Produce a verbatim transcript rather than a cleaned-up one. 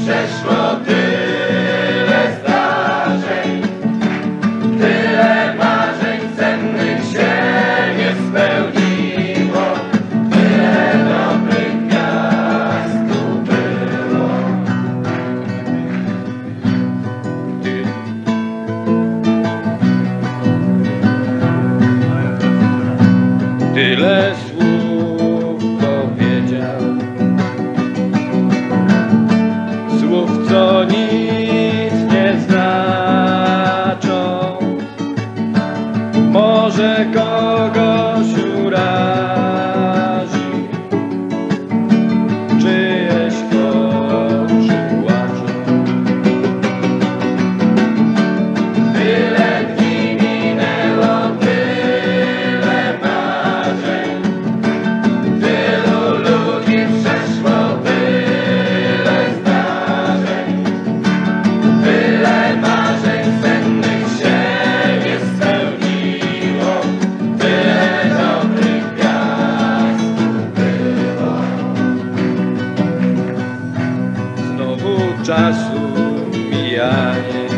przeszło tyle zdarzeń, tyle marzeń cennych się nie spełniło, tyle dobrych gwiazd tu było. Tyle słów powiedział, słów, co nic nie znaczą. Może kogoś urazi, czyjeś oczy płaczą. Tyle dni minęło, tyle marzeń, tylu ludzi przeszło, tyle zdarzeń, tyle marzeń sennych się nie spełniło, tyle dobrych gwiazd było. Znowu czasu mijanie,